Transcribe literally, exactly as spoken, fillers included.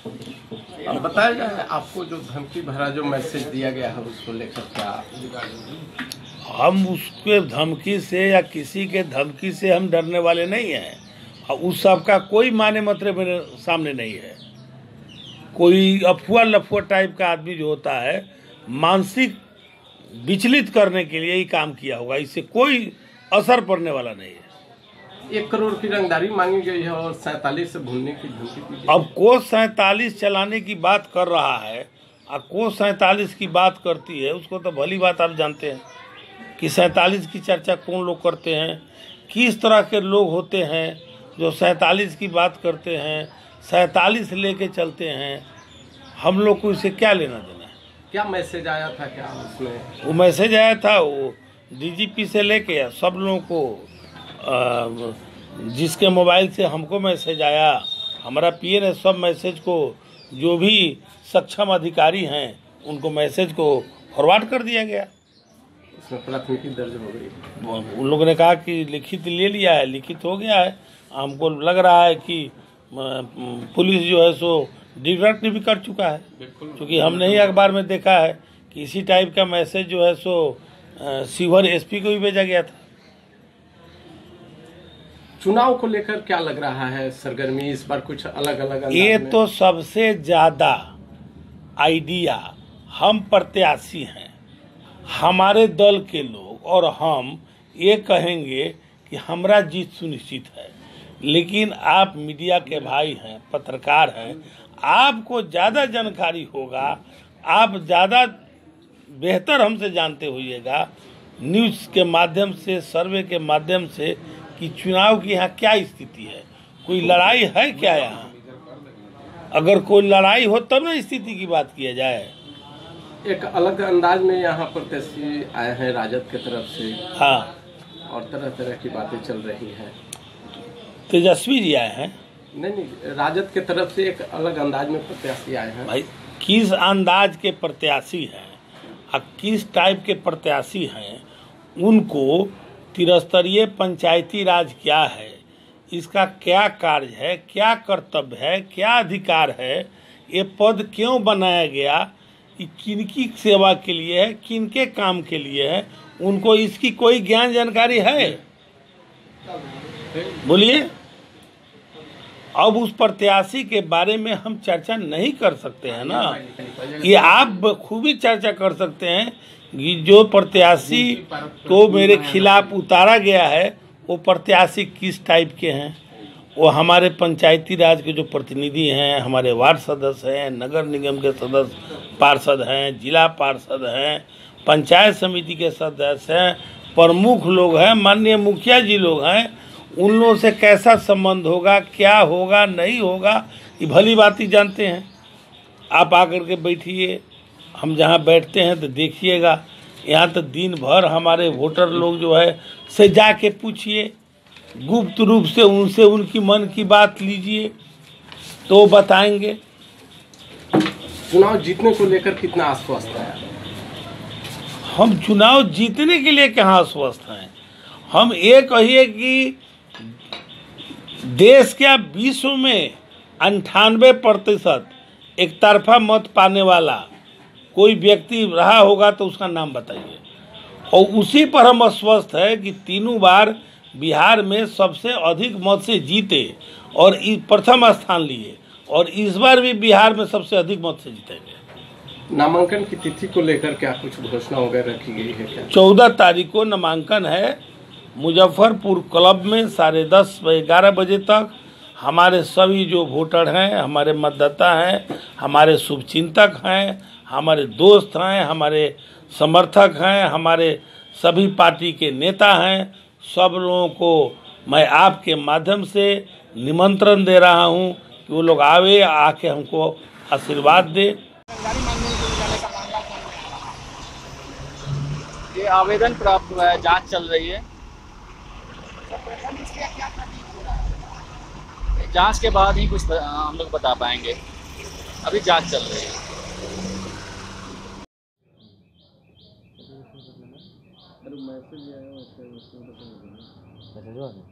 अब बताया जाए आपको जो धमकी भरा जो मैसेज दिया गया है उसको लेकर क्या? हम उसके धमकी से या किसी के धमकी से हम डरने वाले नहीं हैं और उस सब का कोई माने मतलब मेरे सामने नहीं है। कोई अफवाह लफुआ टाइप का आदमी जो होता है मानसिक विचलित करने के लिए ही काम किया होगा, इससे कोई असर पड़ने वाला नहीं है। एक करोड़ की रंगदारी मांगी गई है और सैंतालीस से भूलने की धमकी दी गई। अब कोस सैंतालीस चलाने की बात कर रहा है और कोस सैंतालीस की बात करती है, उसको तो भली बात आप जानते हैं कि सैंतालीस की चर्चा कौन लोग करते हैं, किस तरह के लोग होते हैं जो सैंतालीस की बात करते हैं, सैंतालीस लेके चलते हैं। हम लोग को इससे क्या लेना देना है? क्या मैसेज आया था क्या उसमें? वो मैसेज आया था वो डीजीपी से लेके सब लोगों को, आ, जिसके मोबाइल से हमको मैसेज आया, हमारा पीएन है, सब मैसेज को जो भी सक्षम अधिकारी हैं उनको मैसेज को फॉरवर्ड कर दिया गया। इसमें प्राथमिकी दर्ज हो गई। उन लोगों ने कहा कि लिखित ले लिया है, लिखित हो गया है। हमको लग रहा है कि पुलिस जो है सो डिटेक्ट भी कर चुका है, क्योंकि हमने ही अखबार में देखा है कि इसी टाइप का मैसेज जो है सो शिवहर एसपी को भी भेजा गया था। चुनाव को लेकर क्या लग रहा है सरगर्मी इस बार कुछ अलग अलग? ये तो सबसे ज्यादा आइडिया हम प्रत्याशी हैं, हमारे दल के लोग, और हम ये कहेंगे कि हमारा जीत सुनिश्चित है। लेकिन आप मीडिया के भाई हैं, पत्रकार हैं, आपको ज़्यादा जानकारी होगा, आप ज़्यादा बेहतर हमसे जानते होइएगा न्यूज़ के माध्यम से, सर्वे के माध्यम से, कि चुनाव की यहाँ क्या स्थिति है, कोई लड़ाई है क्या यहाँ। अगर कोई लड़ाई हो तब ना स्थिति की बात किया जाए। एक अलग अंदाज में यहाँ प्रत्याशी आए हैं राजद की तरफ से, हाँ, और तरह तरह की बातें चल रही हैं। तेजस्वी जी आए हैं? नहीं नहीं, राजद की तरफ से एक अलग अंदाज में प्रत्याशी आए हैं। भाई किस अंदाज के प्रत्याशी हैं और किस टाइप के प्रत्याशी हैं, उनको त्रिस्तरीय पंचायती राज क्या है, इसका क्या कार्य है, क्या कर्तव्य है, क्या अधिकार है, ये पद क्यों बनाया गया, ये किनकी सेवा के लिए है, किनके काम के लिए है, उनको इसकी कोई ज्ञान जानकारी है? बोलिए। अब उस प्रत्याशी के बारे में हम चर्चा नहीं कर सकते हैं ना, ये आप बखूबी चर्चा कर सकते हैं कि जो प्रत्याशी को मेरे खिलाफ उतारा गया है वो प्रत्याशी किस टाइप के हैं। वो हमारे पंचायती राज के जो प्रतिनिधि हैं, हमारे वार्ड सदस्य हैं, नगर निगम के सदस्य पार्षद हैं, जिला पार्षद हैं, पंचायत समिति के सदस्य हैं, प्रमुख लोग हैं, माननीय मुखिया जी लोग हैं, उन लोगों से कैसा संबंध होगा, क्या होगा, नहीं होगा, ये भली बात ही जानते हैं। आप आकर के बैठिए, हम जहाँ बैठते हैं तो देखिएगा, यहाँ तो दिन भर हमारे वोटर लोग जो है से जाके पूछिए, गुप्त रूप से उनसे उनकी मन की बात लीजिए तो बताएंगे। चुनाव जीतने को लेकर कितना आश्वस्त है? हम चुनाव जीतने के लिए कहाँ आश्वस्त हैं। हम ये कहिए कि देश क्या विश्व में अंठानवे प्रतिशत एक तरफा मत पाने वाला कोई व्यक्ति रहा होगा तो उसका नाम बताइए। और उसी पर हम आश्वस्त है कि तीनों बार बिहार में सबसे अधिक मत से जीते और प्रथम स्थान लिए, और इस बार भी बिहार में सबसे अधिक मत से जीतेंगे। नामांकन की तिथि को लेकर क्या कुछ घोषणा वगैरह रखी गई है क्या? चौदह तारीख को नामांकन है। मुजफ्फरपुर क्लब में साढ़े दस ग्यारह बजे तक हमारे सभी जो वोटर हैं, हमारे मतदाता हैं, हमारे शुभचिंतक हैं, हमारे दोस्त हैं, हमारे समर्थक हैं, हमारे सभी पार्टी के नेता हैं, सब लोगों को मैं आपके माध्यम से निमंत्रण दे रहा हूं कि वो लोग आवे, आके हमको आशीर्वाद दे। ये आवेदन प्राप्त हुआ है, जांच चल रही है। जांच के बाद ही कुछ हम लोग बता पाएंगे, अभी जांच चल रही है।